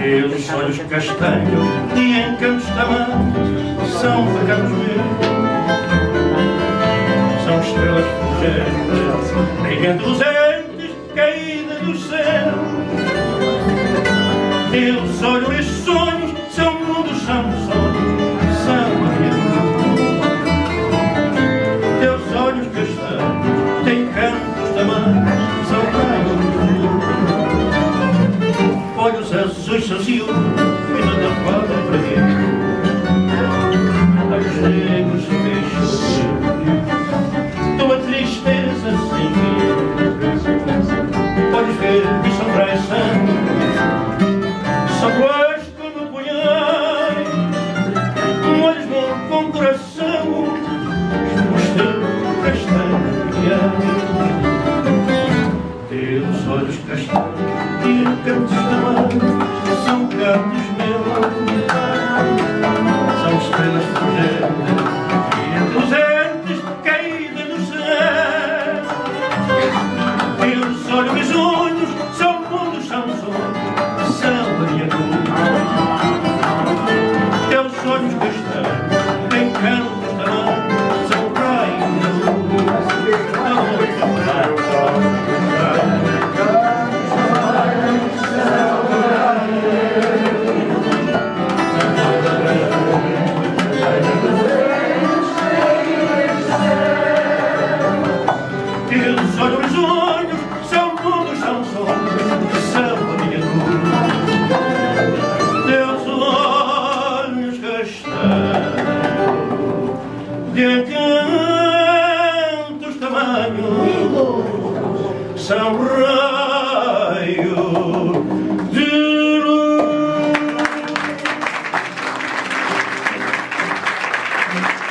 Teus olhos castanhos e encantos tamanhos são pecados meus, são estrelas fulgentes, brilhando luzentes, caídas do céu. Teus olhos e sonhos são mundos, são sonhos, são a minha luz. Teus olhos castanhos têm cantos tamanhos, são raios de luz. Olhos azuis são ciúmes e nada podem prever. Olhos negros fechos, tua tristeza sem fim. Olhos verdes são traição, são cruéis como punhais. Olhos bons com coração, os teus castanhos. Teus olhos castanhos e cantos tamanhos são gatos meus, são estrelas fulgentes e luzentes caídas do céu. Teus olhos risonhos são mundos, são sonhos, são a minha luz. Teus olhos castanhos têm cantos tamanhos, são raios de luz. Teus olhos risonhos são mundos, são sonhos, são a minha luz. Teus olhos castanhos de cantos tamanhos são raios de luz.